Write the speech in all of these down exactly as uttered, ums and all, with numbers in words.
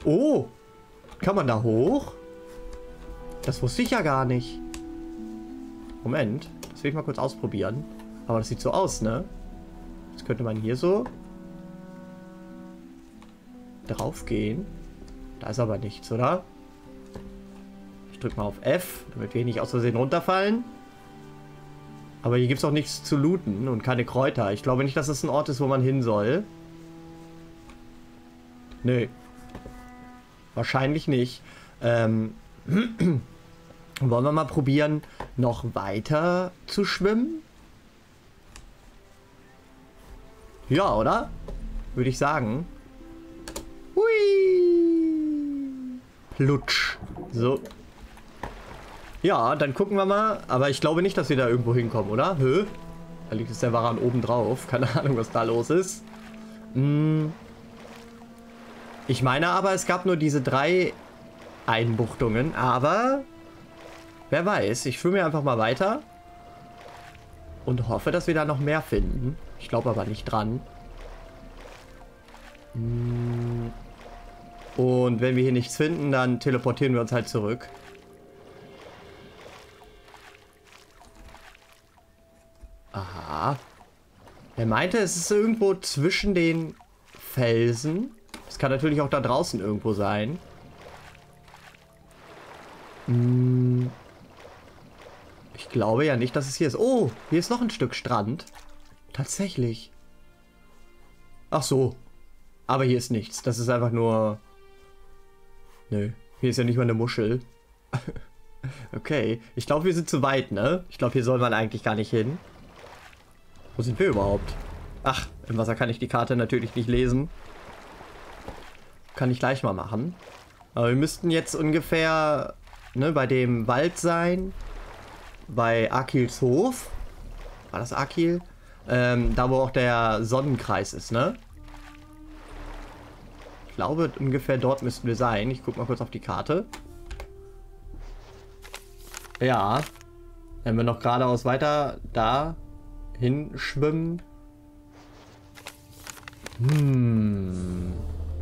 Oh, kann man da hoch? Das wusste ich ja gar nicht. Moment, das will ich mal kurz ausprobieren. Aber das sieht so aus, ne? Jetzt könnte man hier so drauf gehen. Da ist aber nichts, oder? Ich drücke mal auf F, damit wir nicht aus Versehen runterfallen. Aber hier gibt es auch nichts zu looten und keine Kräuter. Ich glaube nicht, dass es ein Ort ist, wo man hin soll. Nö. Wahrscheinlich nicht. Ähm, wollen wir mal probieren, noch weiter zu schwimmen? Ja, oder? Würde ich sagen. Hui. Plutsch. So. Ja, dann gucken wir mal. Aber ich glaube nicht, dass wir da irgendwo hinkommen, oder? Hö? Da liegt es der Waran oben drauf. Keine Ahnung, was da los ist. Hm. Ich meine aber, es gab nur diese drei Einbuchtungen. Aber wer weiß. Ich schwimme einfach mal weiter. Und hoffe, dass wir da noch mehr finden. Ich glaube aber nicht dran. Hm. Und wenn wir hier nichts finden, dann teleportieren wir uns halt zurück. Aha. Er meinte, es ist irgendwo zwischen den Felsen. Es kann natürlich auch da draußen irgendwo sein. Hm. Ich glaube ja nicht, dass es hier ist. Oh, hier ist noch ein Stück Strand. Tatsächlich. Ach so. Aber hier ist nichts. Das ist einfach nur... Nö. Hier ist ja nicht mal eine Muschel. Okay. Ich glaube, wir sind zu weit, ne? Ich glaube, hier soll man eigentlich gar nicht hin. Wo sind wir überhaupt? Ach, im Wasser kann ich die Karte natürlich nicht lesen. Kann ich gleich mal machen. Aber wir müssten jetzt ungefähr, ne, bei dem Wald sein. Bei Akils Hof. War das Akil? Ähm, da wo auch der Sonnenkreis ist, ne? Ich glaube, ungefähr dort müssten wir sein. Ich gucke mal kurz auf die Karte. Ja. Wenn wir noch geradeaus weiter da hinschwimmen. Hm.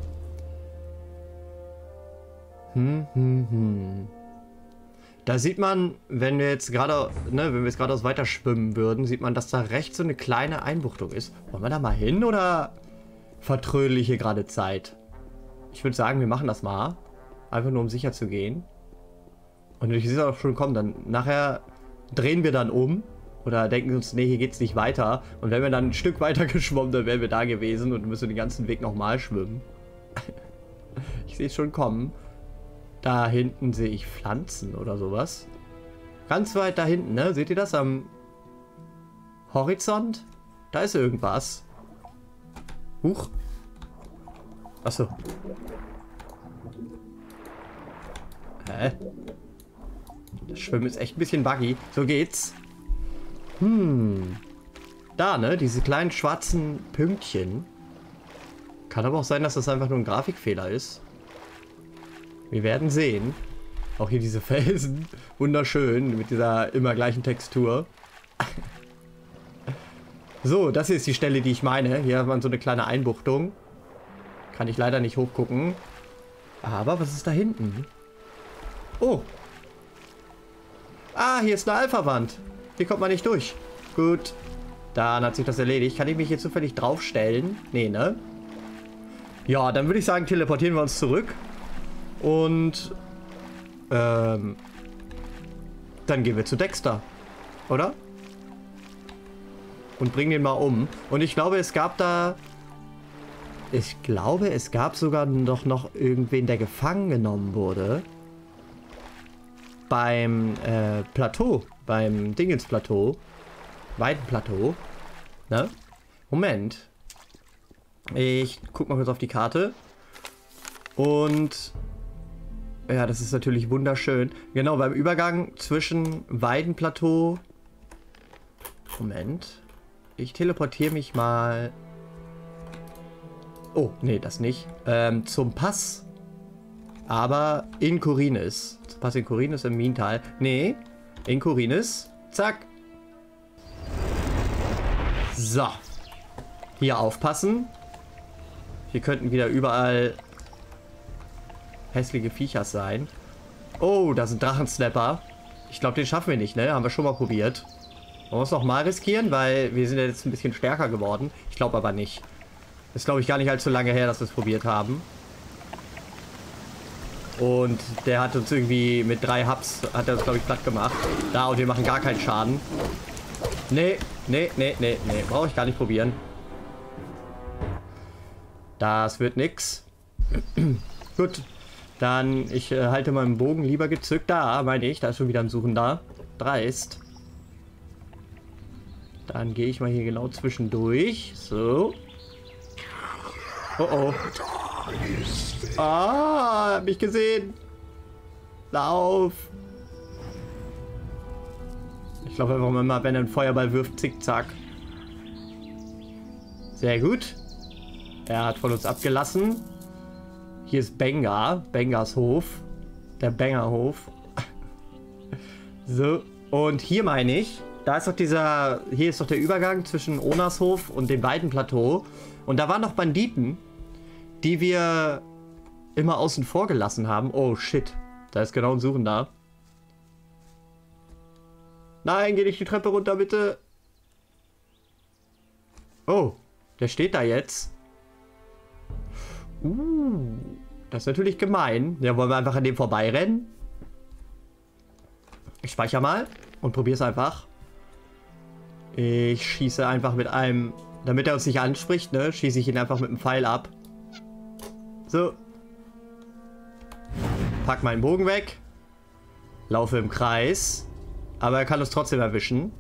Hm, hm, hm. Da sieht man, wenn wir jetzt gerade, ne, wenn wir jetzt geradeaus weiter schwimmen würden, sieht man, dass da rechts so eine kleine Einbuchtung ist. Wollen wir da mal hin oder vertrödel ich hier gerade Zeit? Ich würde sagen, wir machen das mal. Einfach nur, um sicher zu gehen. Und ich sehe es auch schon kommen, dann nachher drehen wir dann um. Oder denken uns, nee, hier geht's nicht weiter. Und wenn wir dann ein Stück weiter geschwommen, dann wären wir da gewesen und müssen den ganzen Weg nochmal schwimmen. Ich sehe es schon kommen. Da hinten sehe ich Pflanzen oder sowas. Ganz weit da hinten, ne? Seht ihr das am Horizont? Da ist irgendwas. Huch. Achso. Hä? Das Schwimmen ist echt ein bisschen buggy. So geht's. Hm. Da, ne? Diese kleinen schwarzen Pünktchen. Kann aber auch sein, dass das einfach nur ein Grafikfehler ist. Wir werden sehen. Auch hier diese Felsen. Wunderschön. Mit dieser immer gleichen Textur. So, das hier ist die Stelle, die ich meine. Hier hat man so eine kleine Einbuchtung. Kann ich leider nicht hochgucken. Aber was ist da hinten? Oh. Ah, hier ist eine Alpha-Wand. Hier kommt man nicht durch. Gut. Dann hat sich das erledigt. Kann ich mich hier zufällig draufstellen? Nee, ne? Ja, dann würde ich sagen, teleportieren wir uns zurück. Und ähm, dann gehen wir zu Dexter. Oder? Und bringen den mal um. Und ich glaube, es gab da... Ich glaube, es gab sogar doch noch irgendwen, der gefangen genommen wurde. Beim äh, Plateau. Beim Dingensplateau. Weidenplateau. Ne? Moment. Ich guck mal kurz auf die Karte. Und... Ja, das ist natürlich wunderschön. Genau, beim Übergang zwischen Weidenplateau... Moment. Ich teleportiere mich mal... Oh, nee, das nicht. Ähm, zum Pass. Aber in Khorinis. Zum Pass in Khorinis im Minental. Nee, in Khorinis. Zack. So. Hier aufpassen. Hier könnten wieder überall hässliche Viechers sein. Oh, da sind Drachensnapper. Ich glaube, den schaffen wir nicht, ne? Haben wir schon mal probiert. Wollen wir es nochmal riskieren, weil wir sind ja jetzt ein bisschen stärker geworden. Ich glaube aber nicht. Ist, glaube ich, gar nicht allzu lange her, dass wir es probiert haben. Und der hat uns irgendwie mit drei Hubs, hat er uns, glaube ich, platt gemacht. Da, und wir machen gar keinen Schaden. Nee, nee, nee, nee, nee. Brauche ich gar nicht probieren. Das wird nix. Gut. Dann, ich äh, halte meinen Bogen lieber gezückt. Da, meine ich. Da ist schon wieder ein Suchender. Dreist. Dann gehe ich mal hier genau zwischendurch. So. Oh oh. Ah, hab mich gesehen. Lauf. Ich glaube einfach mal, wenn er einen Feuerball wirft, zickzack. Sehr gut. Er hat von uns abgelassen. Hier ist Benga. Bengas Hof. Der Bengerhof. So. Und hier meine ich, da ist doch dieser, hier ist doch der Übergang zwischen Onas Hof und dem Weidenplateau. Und da waren noch Banditen, die wir immer außen vor gelassen haben. Oh shit. Da ist genau ein Suchender. Nein, geh nicht die Treppe runter, bitte. Oh, der steht da jetzt. Uh, das ist natürlich gemein. Ja, wollen wir einfach an dem vorbeirennen? Ich speichere mal und probiere es einfach. Ich schieße einfach mit einem, damit er uns nicht anspricht, ne, schieße ich ihn einfach mit einem Pfeil ab. So. Pack meinen Bogen weg. Laufe im Kreis. Aber er kann uns trotzdem erwischen.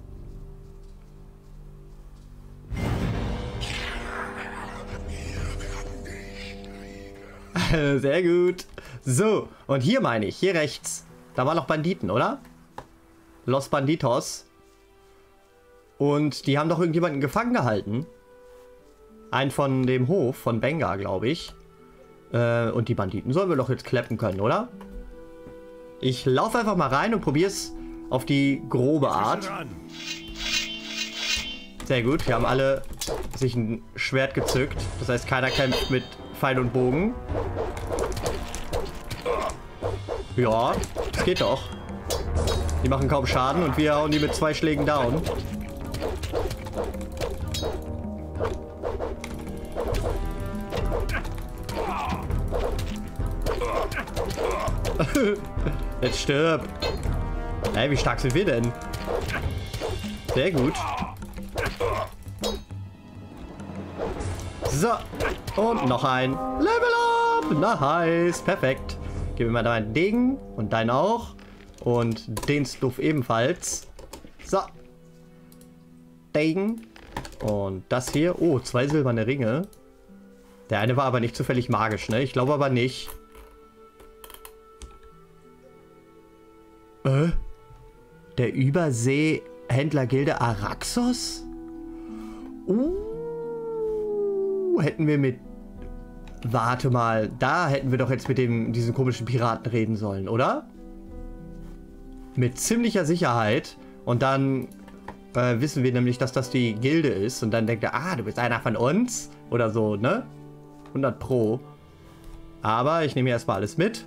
Sehr gut. So, und hier meine ich, hier rechts. Da waren noch Banditen, oder? Los Banditos. Und die haben doch irgendjemanden gefangen gehalten. Einen von dem Hof, von Benga, glaube ich. Äh, und die Banditen sollen wir doch jetzt kleppen können, oder? Ich laufe einfach mal rein und probiere es auf die grobe Art. Sehr gut, wir haben alle sich ein Schwert gezückt. Das heißt, keiner kämpft mit Pfeil und Bogen. Ja, das geht doch. Die machen kaum Schaden und wir hauen die mit zwei Schlägen down. Jetzt stirb. Ey, wie stark sind wir denn? Sehr gut. So. Und noch ein Level Up. Nice. Perfekt. Gib mir mal deinen Degen. Und deinen auch. Und den Stuff ebenfalls. So. Degen. Und das hier. Oh, zwei silberne Ringe. Der eine war aber nicht zufällig magisch, ne? Ich glaube aber nicht. Äh? Der Überseehändlergilde Araxos? Uh, hätten wir mit... Warte mal, da hätten wir doch jetzt mit dem, diesen komischen Piraten reden sollen, oder? Mit ziemlicher Sicherheit. Und dann äh, wissen wir nämlich, dass das die Gilde ist. Und dann denkt er, ah, du bist einer von uns? Oder so, ne? hundert Pro. Aber ich nehme hier erstmal alles mit.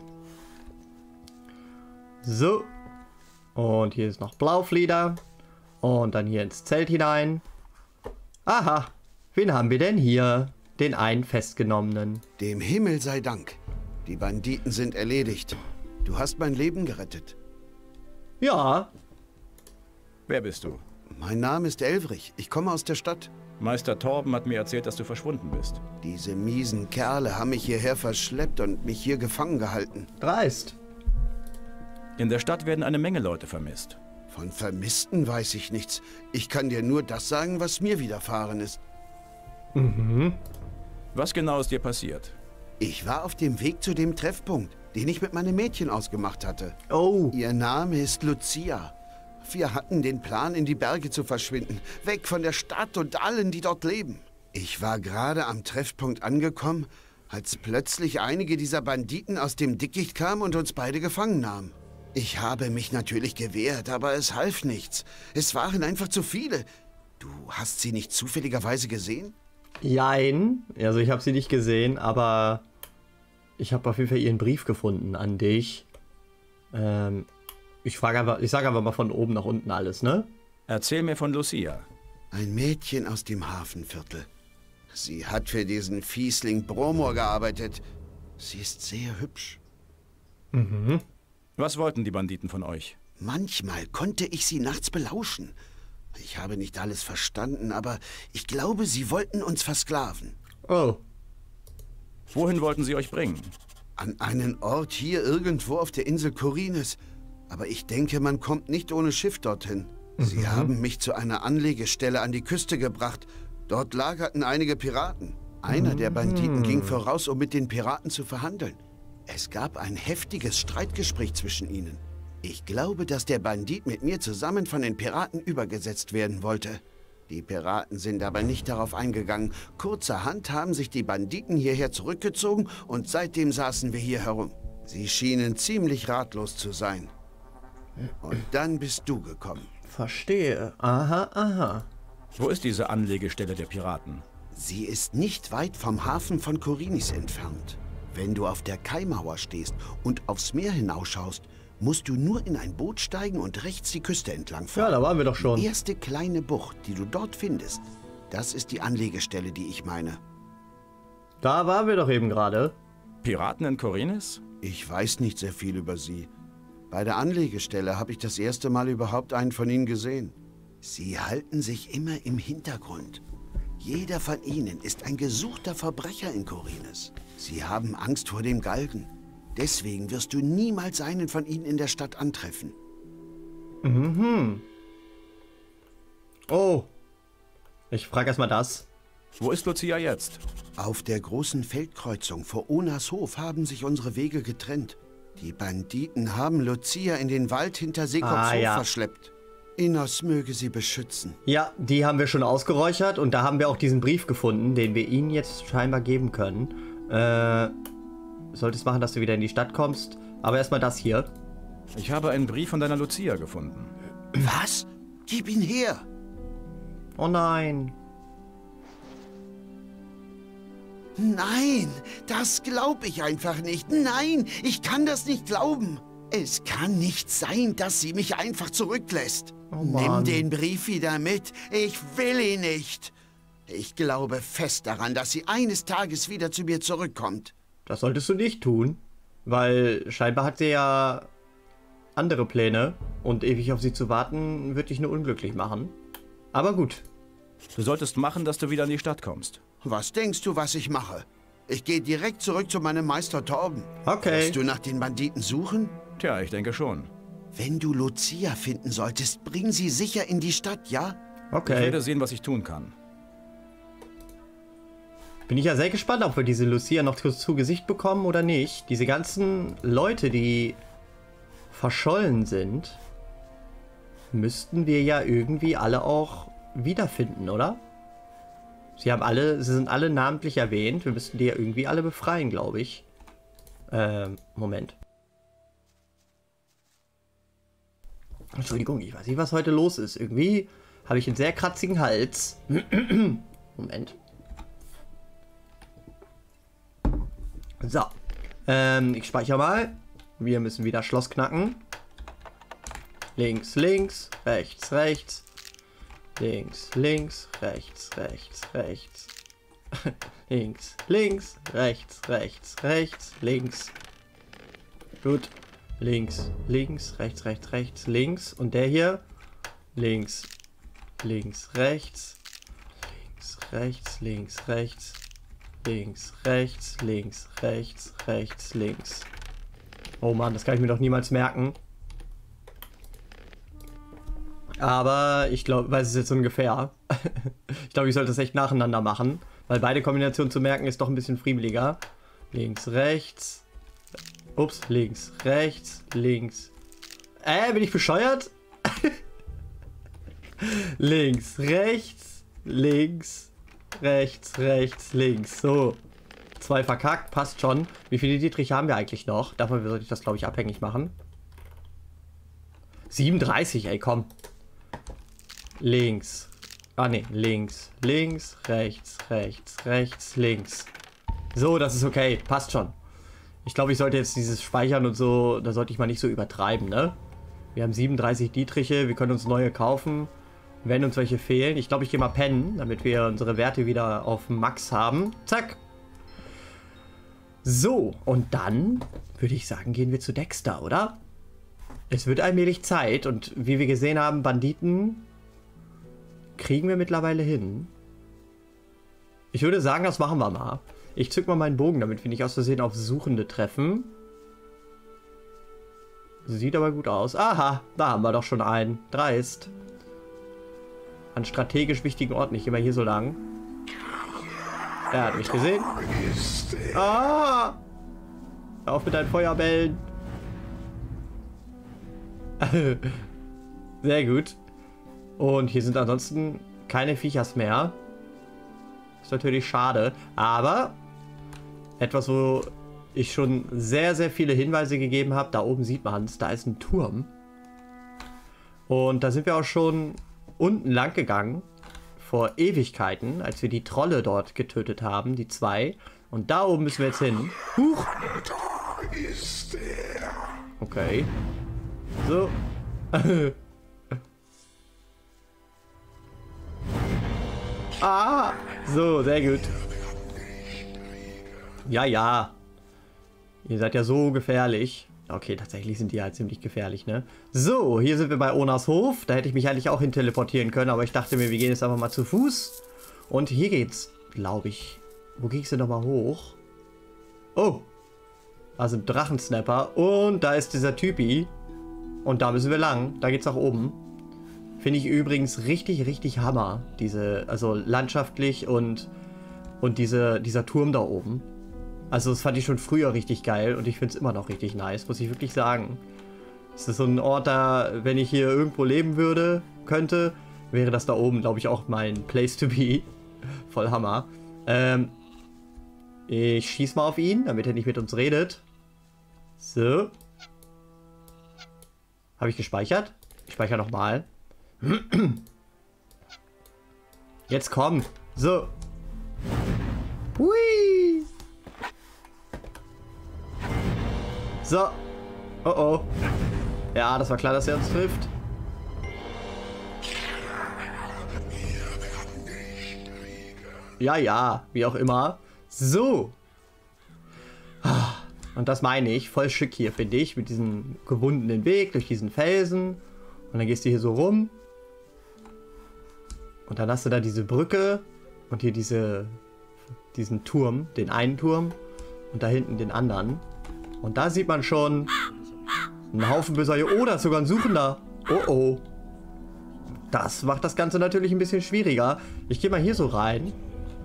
So. Und hier ist noch Blauflieder. Und dann hier ins Zelt hinein. Aha. Wen haben wir denn hier? Den einen Festgenommenen. Dem Himmel sei Dank. Die Banditen sind erledigt. Du hast mein Leben gerettet. Ja. Wer bist du? Mein Name ist Elvrich. Ich komme aus der Stadt. Meister Torben hat mir erzählt, dass du verschwunden bist. Diese miesen Kerle haben mich hierher verschleppt und mich hier gefangen gehalten. Dreist. In der Stadt werden eine Menge Leute vermisst. Von Vermissten weiß ich nichts. Ich kann dir nur das sagen, was mir widerfahren ist. Mhm. Was genau ist dir passiert? Ich war auf dem Weg zu dem Treffpunkt, den ich mit meinem Mädchen ausgemacht hatte. Oh. Ihr Name ist Lucia. Wir hatten den Plan, in die Berge zu verschwinden, weg von der Stadt und allen, die dort leben. Ich war gerade am Treffpunkt angekommen, als plötzlich einige dieser Banditen aus dem Dickicht kamen und uns beide gefangen nahmen. Ich habe mich natürlich gewehrt, aber es half nichts. Es waren einfach zu viele. Du hast sie nicht zufälligerweise gesehen? Jein. Also ich habe sie nicht gesehen, aber ich habe auf jeden Fall ihren Brief gefunden an dich. Ähm, ich frage einfach, ich sage einfach mal von oben nach unten alles, ne? Erzähl mir von Lucia. Ein Mädchen aus dem Hafenviertel. Sie hat für diesen Fiesling Bromor gearbeitet. Sie ist sehr hübsch. Mhm. Was wollten die Banditen von euch? Manchmal konnte ich sie nachts belauschen. Ich habe nicht alles verstanden, aber ich glaube, sie wollten uns versklaven. Oh. Wohin wollten sie euch bringen? An einen Ort hier irgendwo auf der Insel Korines. Aber ich denke, man kommt nicht ohne Schiff dorthin. Sie Mhm. haben mich zu einer Anlegestelle an die Küste gebracht. Dort lagerten einige Piraten. Einer der Banditen Mhm. ging voraus, um mit den Piraten zu verhandeln. Es gab ein heftiges Streitgespräch zwischen ihnen. Ich glaube, dass der Bandit mit mir zusammen von den Piraten übergesetzt werden wollte. Die Piraten sind aber nicht darauf eingegangen. Kurzerhand haben sich die Banditen hierher zurückgezogen und seitdem saßen wir hier herum. Sie schienen ziemlich ratlos zu sein. Und dann bist du gekommen. Verstehe. Aha, aha. Wo ist diese Anlegestelle der Piraten? Sie ist nicht weit vom Hafen von Korinis entfernt. Wenn du auf der Kaimauer stehst und aufs Meer hinausschaust, musst du nur in ein Boot steigen und rechts die Küste entlang fahren. Ja, da waren wir doch schon. Die erste kleine Bucht, die du dort findest, das ist die Anlegestelle, die ich meine. Da waren wir doch eben gerade. Piraten in Korines? Ich weiß nicht sehr viel über sie. Bei der Anlegestelle habe ich das erste Mal überhaupt einen von ihnen gesehen. Sie halten sich immer im Hintergrund. Jeder von ihnen ist ein gesuchter Verbrecher in Korines. Sie haben Angst vor dem Galgen. Deswegen wirst du niemals einen von ihnen in der Stadt antreffen. Mhm. Oh. Ich frage erstmal das. Wo ist Lucia jetzt? Auf der großen Feldkreuzung vor Onas Hof haben sich unsere Wege getrennt. Die Banditen haben Lucia in den Wald hinter Sekops Ah, Hof ja. verschleppt. Innos möge sie beschützen. Ja, die haben wir schon ausgeräuchert und da haben wir auch diesen Brief gefunden, den wir ihnen jetzt scheinbar geben können. Äh, solltest machen, dass du wieder in die Stadt kommst. Aber erstmal das hier. Ich habe einen Brief von deiner Lucia gefunden. Was? Gib ihn her! Oh nein. Nein, das glaube ich einfach nicht. Nein, ich kann das nicht glauben. Es kann nicht sein, dass sie mich einfach zurücklässt. Oh Nimm Mann. den Brief wieder mit. Ich will ihn nicht. Ich glaube fest daran, dass sie eines Tages wieder zu mir zurückkommt. Das solltest du nicht tun. Weil scheinbar hat sie ja andere Pläne. Und ewig auf sie zu warten, wird dich nur unglücklich machen. Aber gut. Du solltest machen, dass du wieder in die Stadt kommst. Was denkst du, was ich mache? Ich gehe direkt zurück zu meinem Meister Torben. Okay. Wirst du nach den Banditen suchen? Tja, ich denke schon. Wenn du Lucia finden solltest, bring sie sicher in die Stadt, ja? Ich Okay. werde sehen, was ich tun kann. Bin ich ja sehr gespannt, ob wir diese Lucia noch zu, zu Gesicht bekommen oder nicht. Diese ganzen Leute, die verschollen sind, müssten wir ja irgendwie alle auch wiederfinden, oder? Sie haben alle, sie sind alle namentlich erwähnt. Wir müssten die ja irgendwie alle befreien, glaube ich. Ähm, Moment. Entschuldigung, ich weiß nicht, was heute los ist. Irgendwie habe ich einen sehr kratzigen Hals. Moment. So. Ähm, ich speichere mal. Wir müssen wieder Schloss knacken. Links, links, rechts, rechts. Links, links, rechts, rechts, rechts. Links, links, rechts, rechts, rechts, links. Gut. Links, links, rechts, rechts, rechts, links. Und der hier. Links, links, rechts. Links, rechts, links, rechts. Links, rechts, links, rechts, rechts, links. Oh Mann, das kann ich mir doch niemals merken. Aber ich glaube, weiß es jetzt ungefähr. Ich glaube, ich sollte das echt nacheinander machen. Weil beide Kombinationen zu merken ist doch ein bisschen friemeliger. Links, rechts. Ups, links, rechts, links. Äh, bin ich bescheuert? Links, rechts, links, rechts, rechts, links. So. Zwei verkackt, passt schon. Wie viele Dietrich haben wir eigentlich noch? Davon sollte ich das, glaube ich, abhängig machen. siebenunddreißig, ey, komm. Links. Ah, ne, links, links, rechts, rechts, rechts, links. So, das ist okay, passt schon. Ich glaube, ich sollte jetzt dieses Speichern und so, da sollte ich mal nicht so übertreiben, ne? Wir haben siebenunddreißig Dietriche, wir können uns neue kaufen, wenn uns welche fehlen. Ich glaube, ich gehe mal pennen, damit wir unsere Werte wieder auf Max haben. Zack. So, und dann würde ich sagen, gehen wir zu Dexter, oder? Es wird allmählich Zeit und wie wir gesehen haben, Banditen kriegen wir mittlerweile hin. Ich würde sagen, das machen wir mal. Ich zück mal meinen Bogen, damit wir nicht aus Versehen auf Suchende treffen. Sieht aber gut aus. Aha, da haben wir doch schon einen. Dreist. An strategisch wichtigen Orten. Ich gehe mal hier so lang. Er hat mich gesehen. Ah! Hör auf mit deinen Feuerbällen. Sehr gut. Und hier sind ansonsten keine Viechers mehr. Ist natürlich schade. Aber etwas, wo ich schon sehr, sehr viele Hinweise gegeben habe. Da oben sieht man es. Da ist ein Turm. Und da sind wir auch schon unten lang gegangen. Vor Ewigkeiten, als wir die Trolle dort getötet haben. Die zwei. Und da oben müssen wir jetzt hin. Huch! Okay. So. Ah! So, sehr gut. Ja, ja. Ihr seid ja so gefährlich. Okay, tatsächlich sind die halt ziemlich gefährlich, ne? So, hier sind wir bei Onas Hof. Da hätte ich mich eigentlich auch hin teleportieren können, aber ich dachte mir, wir gehen jetzt einfach mal zu Fuß. Und hier geht's, glaube ich. Wo ging es denn nochmal hoch? Oh! Da sind Drachensnapper. Und da ist dieser Typi. Und da müssen wir lang. Da geht's nach oben. Finde ich übrigens richtig, richtig Hammer. Diese, also landschaftlich und, und diese, dieser Turm da oben. Also das fand ich schon früher richtig geil und ich finde es immer noch richtig nice, muss ich wirklich sagen. Es ist so ein Ort da, wenn ich hier irgendwo leben würde, könnte, wäre das da oben, glaube ich, auch mein Place to be. Voll Hammer. Ähm, ich schieß mal auf ihn, damit er nicht mit uns redet. So. Habe ich gespeichert? Ich speichere nochmal. Jetzt komm. So. Hui. So. Oh oh. Ja, das war klar, dass er uns trifft. Ja, ja. Wie auch immer. So. Und das meine ich. Voll schick hier, finde ich. Mit diesem gewundenen Weg durch diesen Felsen. Und dann gehst du hier so rum. Und dann hast du da diese Brücke. Und hier diese, diesen Turm. Den einen Turm. Und da hinten den anderen. Und da sieht man schon einen Haufen böser. Oh, da ist sogar ein Suchender. Oh, oh. Das macht das Ganze natürlich ein bisschen schwieriger. Ich gehe mal hier so rein.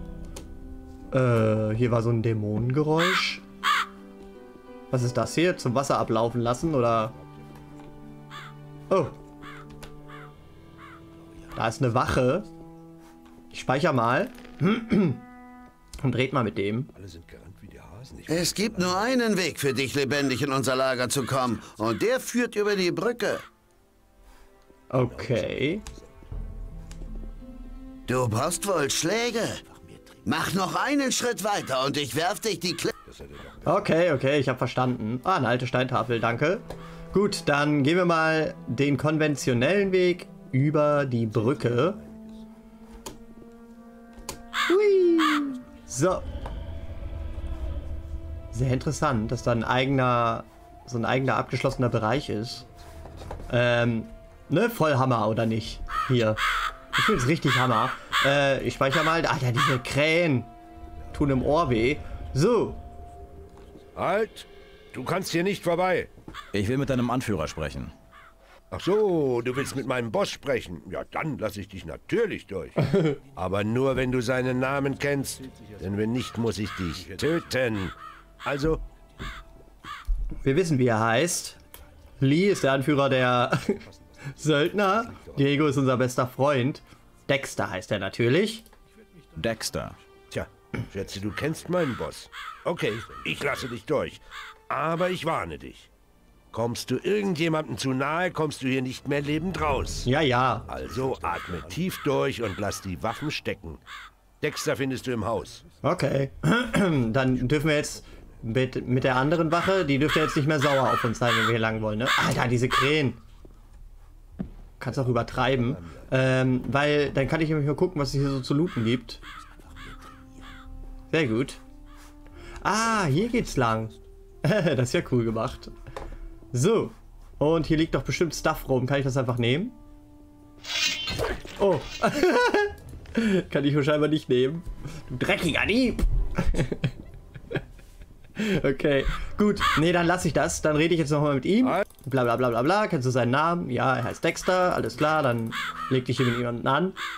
Äh, hier war so ein Dämonengeräusch. Was ist das hier? Zum Wasser ablaufen lassen, oder? Oh. Da ist eine Wache. Ich speichere mal. Und red mal mit dem. Alle sind gerannt wie die Hasen. Es gibt nur einen Weg für dich, lebendig in unser Lager zu kommen. Und der führt über die Brücke. Okay. Du brauchst wohl Schläge. Mach noch einen Schritt weiter und ich werf dich die Klippe. Okay, okay, ich habe verstanden. Ah, eine alte Steintafel, danke. Gut, dann gehen wir mal den konventionellen Weg über die Brücke. Hui. So. Sehr interessant, dass da ein eigener, so ein eigener abgeschlossener Bereich ist. Ähm, ne, voll Hammer, oder nicht? Hier. Ich finde es richtig Hammer. Äh, ich speichere mal. Ah ja, diese Krähen tun im Ohr weh. So. Halt! Du kannst hier nicht vorbei. Ich will mit deinem Anführer sprechen. Ach so, du willst mit meinem Boss sprechen. Ja, dann lasse ich dich natürlich durch. Aber nur, wenn du seinen Namen kennst. Denn wenn nicht, muss ich dich töten. Also... Wir wissen, wie er heißt. Lee ist der Anführer der Söldner. Diego ist unser bester Freund. Dexter heißt er natürlich. Dexter. Tja, schätze, du kennst meinen Boss. Okay, ich lasse dich durch. Aber ich warne dich. Kommst du irgendjemandem zu nahe, kommst du hier nicht mehr lebend raus. Ja, ja. Also atme tief durch und lass die Waffen stecken. Dexter findest du im Haus. Okay. Dann dürfen wir jetzt mit, mit der anderen Wache. Die dürfte jetzt nicht mehr sauer auf uns sein, wenn wir hier lang wollen, ne? Alter, diese Krähen. Kannst auch übertreiben. Ähm, weil dann kann ich nämlich mal gucken, was es hier so zu looten gibt. Sehr gut. Ah, hier geht's lang. Das ist ja cool gemacht. So. Und hier liegt doch bestimmt Stuff rum. Kann ich das einfach nehmen? Oh. Kann ich wahrscheinlich nicht nehmen. Du dreckiger Dieb. Okay, gut. Nee, dann lasse ich das. Dann rede ich jetzt nochmal mit ihm. Bla bla bla bla bla. Kennst du seinen Namen? Ja, er heißt Dexter. Alles klar, dann leg dich hier mit jemandem an.